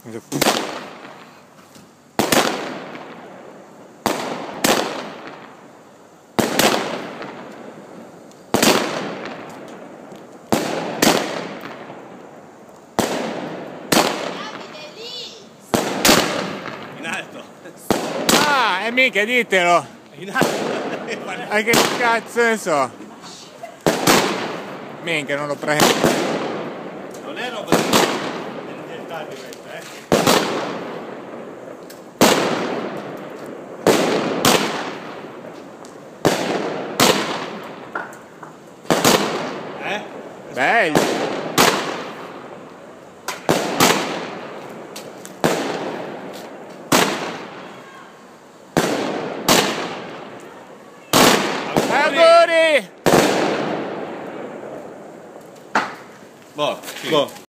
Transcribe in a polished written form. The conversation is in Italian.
In alto. Ah, e mica ditelo. In alto. Ma che cazzo ne so? Minchia, non lo prendo. Non è roba di dettagli questa, Bello. Auguri! Boh, boh.